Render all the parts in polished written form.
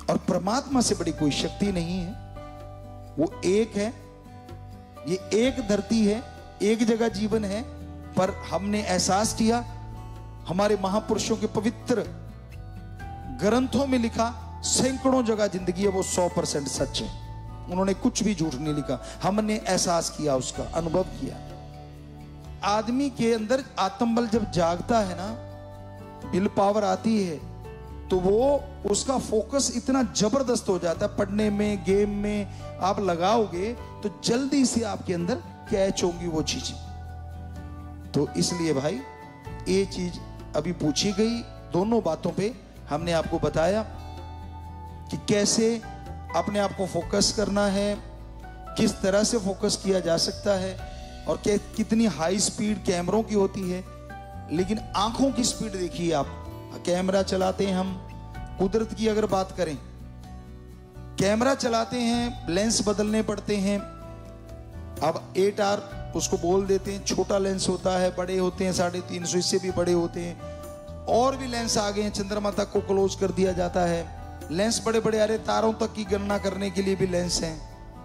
और परमात्मा से बड़ी कोई शक्ति नहीं है। वो एक है, ये एक धरती है, एक जगह जीवन है। पर हमने एहसास किया, हमारे महापुरुषों के पवित्र ग्रंथों में लिखा सैकड़ों जगह जिंदगी है वो 100% सच है। उन्होंने कुछ भी झूठ नहीं लिखा। हमने एहसास किया, उसका अनुभव किया। आदमी के अंदर आत्मबल जब जागता है ना, विल पावर आती है, तो वो उसका फोकस इतना जबरदस्त हो जाता है। पढ़ने में, गेम में आप लगाओगे तो जल्दी से आपके अंदर कैच होंगी वो चीजें। तो इसलिए भाई ये चीज अभी पूछी गई, दोनों बातों पे हमने आपको बताया कि कैसे अपने आप को फोकस करना है, किस तरह से फोकस किया जा सकता है, और कितनी हाई स्पीड कैमरों की होती है। लेकिन आंखों की स्पीड देखिए आप, कैमरा चलाते हैं हम, कुदरत की अगर बात करें, कैमरा चलाते हैं, लेंस बदलने पड़ते हैं। अब 8R उसको बोल देते हैं, छोटा लेंस होता है, बड़े होते हैं 350, इससे भी बड़े होते हैं। और भी लेंस आ गए हैं, चंद्रमा तक को क्लोज कर दिया जाता है। लेंस बड़े बड़े आ रहे, तारों तक की गणना करने के लिए भी लेंस हैं।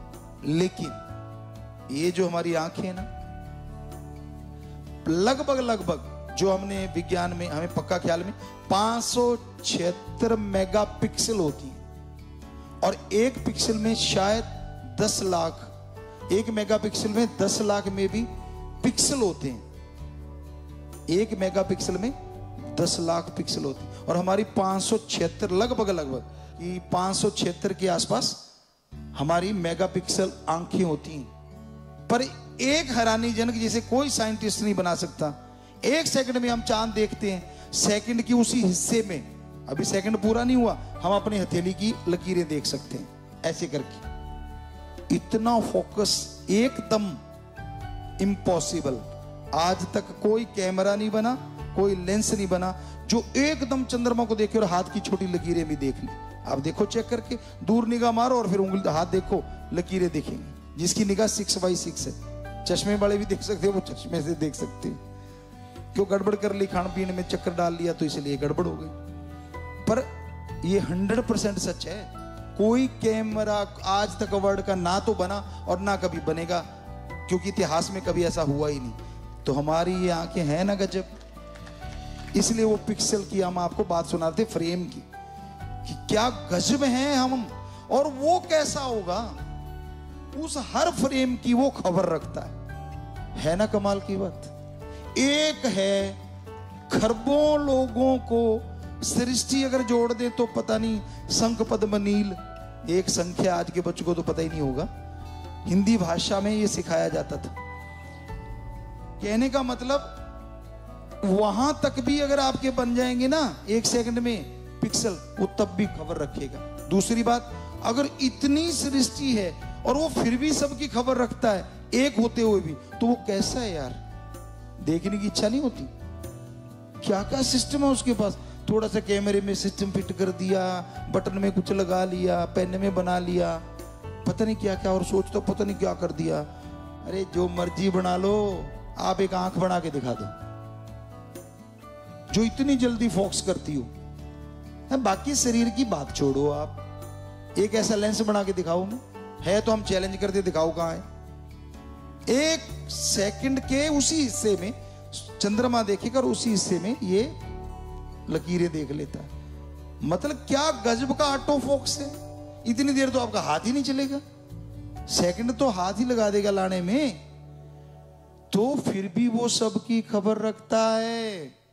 लेकिन ये जो हमारी आंखें हैं ना, लगभग जो हमने विज्ञान में हमें पक्का ख्याल में 576 मेगापिक्सल होती है। और एक पिक्सल में शायद 10 लाख, एक मेगापिक्सल में 10 लाख में भी पिक्सल होते हैं। एक मेगापिक्सल में 10 लाख पिक्सल होती है। और हमारी 576 लगभग कि 576 के आसपास हमारी मेगापिक्सल आंखें होती हैं। पर एक हैरानीजनक, जिसे कोई साइंटिस्ट नहीं बना सकता, 1 सेकंड में हम चांद देखते हैं। सेकंड की उसी हिस्से में, अभी सेकंड पूरा नहीं हुआ, हम अपनी हथेली की लकीरें देख सकते हैं ऐसे करके। इतना फोकस एकदम इम्पॉसिबल। आज तक कोई कैमरा नहीं बना, कोई लेंस नहीं बना जो एकदम चंद्रमा को देखे और हाथ की छोटी लकीरें भी देख ली। आप देखो, चेक करके दूर निगाह मारो और फिर उंगली हाथ देखो, लकीरें देखेंगे। जिसकी निगाह 6x6 है, चश्मे वाले भी देख सकते हो, वो चश्मे से देख सकते हैं। क्यों गड़बड़ कर ली, खान पीने में चक्कर डाल लिया तो इसलिए गड़बड़ हो गई। पर ये 100% सच है। कोई कैमरा आज तक वर्ल्ड का ना तो बना और ना कभी बनेगा, क्योंकि इतिहास में कभी ऐसा हुआ ही नहीं। तो हमारी ये आंखें हैं ना गजब। इसलिए वो पिक्सल की हम आपको बात सुना रहे थे, फ्रेम की, कि क्या गजब हैं हम। और वो कैसा होगा, उस हर फ्रेम की वो खबर रखता है ना कमाल की बात। एक है, खरबों लोगों को सृष्टि अगर जोड़ दे तो पता नहीं, शंख पद्म नील, एक संख्या आज के बच्चों को तो पता ही नहीं होगा। हिंदी भाषा में ये सिखाया जाता था। कहने का मतलब, वहां तक भी अगर आपके बन जाएंगे ना 1 सेकंड में पिक्सल, वो तब भी खबर रखेगा। दूसरी बात, अगर इतनी सृष्टि है और वो फिर भी सबकी खबर रखता है एक होते हुए भी, तो वो कैसा है यार, देखने की इच्छा नहीं होती। क्या क्या सिस्टम है उसके पास। थोड़ा सा कैमरे में सिस्टम फिट कर दिया, बटन में कुछ लगा लिया, पेन में बना लिया, पता नहीं क्या क्या, और सोचता पता नहीं क्या कर दिया। अरे जो मर्जी बना लो, आप एक आंख बना के दिखा दो जो इतनी जल्दी फोकस करती हो। बाकी शरीर की बात छोड़ो, आप एक ऐसा लेंस बना के दिखाओ में है, तो हम चैलेंज करते दिखाओ कहां है। 1 सेकंड के उसी हिस्से में चंद्रमा देखेगा और उसी हिस्से में ये लकीरें देख लेता है। मतलब क्या गजब का ऑटो फोकस है। इतनी देर तो आपका हाथ ही नहीं चलेगा, सेकंड तो हाथ ही लगा देगा लाने में, तो फिर भी वो सबकी खबर रखता है।